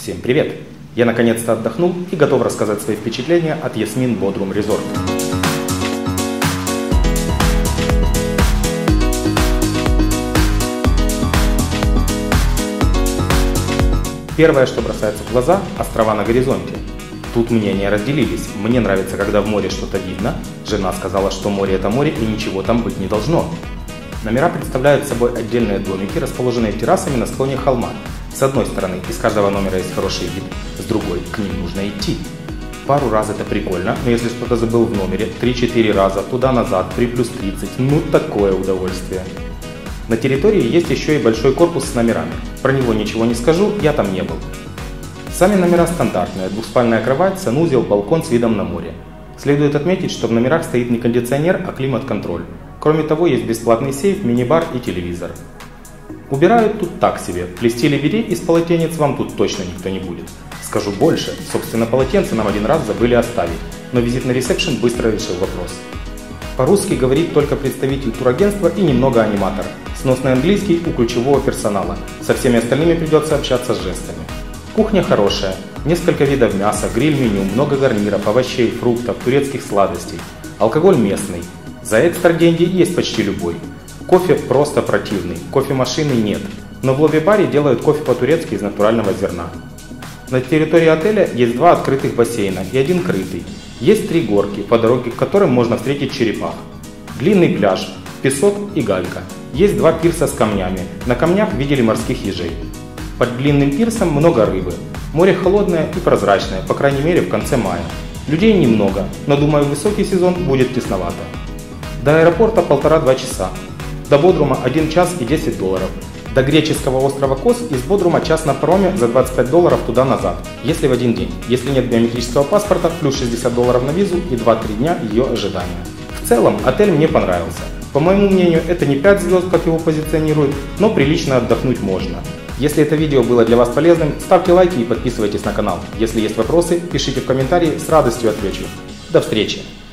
Всем привет! Я наконец-то отдохнул и готов рассказать свои впечатления от Ясмин Бодрум Резорт. Первое, что бросается в глаза – острова на горизонте. Тут мнения разделились. Мне нравится, когда в море что-то видно. Жена сказала, что море – это море и ничего там быть не должно. Номера представляют собой отдельные домики, расположенные террасами на склоне холма. С одной стороны, из каждого номера есть хороший вид, с другой, к ним нужно идти. Пару раз это прикольно, но если что-то забыл в номере, 3-4 раза туда-назад, при плюс 30, ну такое удовольствие. На территории есть еще и большой корпус с номерами. Про него ничего не скажу, я там не был. Сами номера стандартные, двухспальная кровать, санузел, балкон с видом на море. Следует отметить, что в номерах стоит не кондиционер, а климат-контроль. Кроме того, есть бесплатный сейф, мини-бар и телевизор. Убирают тут так себе, плести ливерей из полотенец вам тут точно никто не будет. Скажу больше, собственно полотенце нам один раз забыли оставить, но визит на ресепшн быстро решил вопрос. По-русски говорит только представитель турагентства и немного аниматор. Сносный английский у ключевого персонала, со всеми остальными придется общаться с жестами. Кухня хорошая, несколько видов мяса, гриль-меню, много гарниров, овощей, фруктов, турецких сладостей. Алкоголь местный, за экстра деньги есть почти любой. Кофе просто противный, кофемашины нет, но в лобби-баре делают кофе по-турецки из натурального зерна. На территории отеля есть 2 открытых бассейна и 1 крытый. Есть 3 горки, по дороге к которым можно встретить черепах. Длинный пляж, песок и галька. Есть 2 пирса с камнями, на камнях видели морских ежей. Под длинным пирсом много рыбы. Море холодное и прозрачное, по крайней мере в конце мая. Людей немного, но думаю в высокий сезон будет тесновато. До аэропорта 1,5-2 часа. До Бодрума 1 час и $10. До греческого острова Кос из Бодрума час на пароме за $25 туда-назад, если в один день. Если нет биометрического паспорта, плюс $60 на визу и 2-3 дня ее ожидания. В целом, отель мне понравился. По моему мнению, это не 5 звезд, как его позиционируют, но прилично отдохнуть можно. Если это видео было для вас полезным, ставьте лайки и подписывайтесь на канал. Если есть вопросы, пишите в комментарии, с радостью отвечу. До встречи!